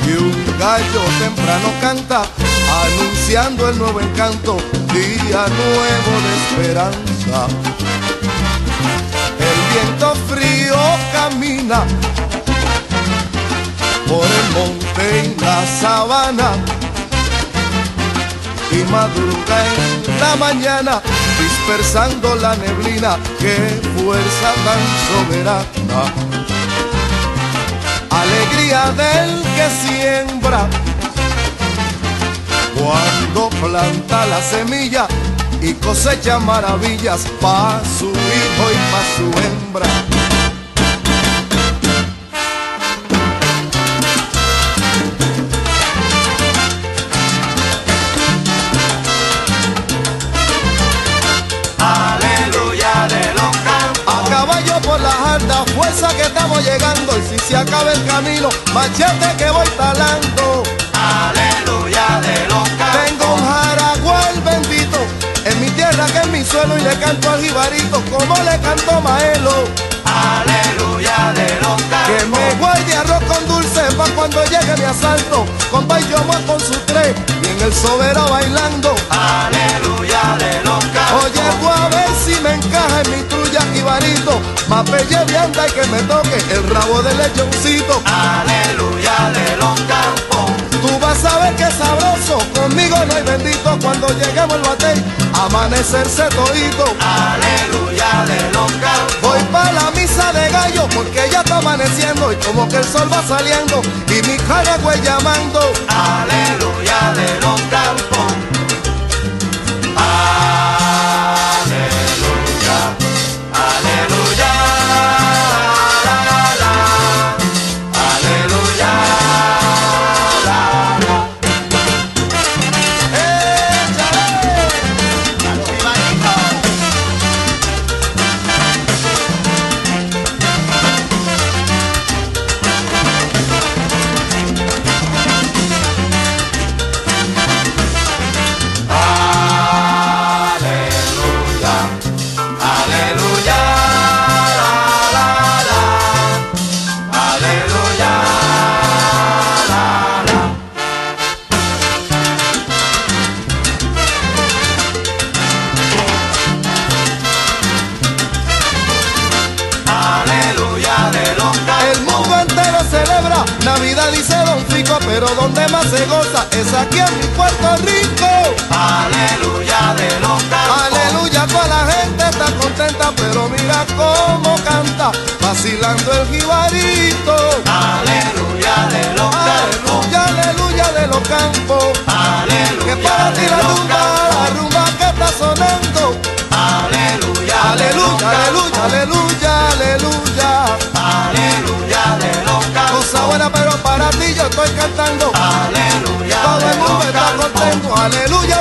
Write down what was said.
y un gallo temprano canta, anunciando el nuevo encanto, día nuevo de esperanza. El viento frío camina por el monte y la sabana, y madruga en la mañana, dispersando la neblina. ¡Qué fuerza tan soberana! Alegría del que siembra cuando planta la semilla y cosecha maravillas pa' su hijo y pa' su hembra. Por la alta fuerza que estamos llegando, y si se acaba el camino, machete que voy talando. Aleluya de los campos. Tengo un jaragual bendito en mi tierra que es mi suelo, y le canto al jibarito como le canto Maelo. Aleluya de los campos. Que me guarde arroz con dulce pa' cuando llegue mi asalto, con Bayomo con su tres y en el sobero bailando. Aleluya de los campos. Oye, tú a ver si me encaja en mi trulla jibarito, mapelle vianda y que me toque el rabo del lechoncito. Aleluya de los campos. Tú vas a ver que sabroso, conmigo no hay bendito, cuando lleguemos al batey, amanecerse todito. Aleluya de los campos. Voy pa' la misa de gallo porque ya está amaneciendo, y como que el sol va saliendo y mi jaragüey llamando. Aleluya de los campos. Navidad dice Don Fico, pero donde más se goza es aquí en mi Puerto Rico. Aleluya de los campos. Aleluya, toda la gente está contenta, pero mira cómo canta, vacilando el jibarito. Aleluya de los campos. Aleluya, aleluya de los campos. Aleluya. Que para ti la rumba que está sonando. Aleluya, aleluya, aleluya, aleluya, aleluya. Aleluya de los campos. Cosa buena, pero para ti yo estoy cantando. Aleluya. Todo el mundo está contento. Aleluya.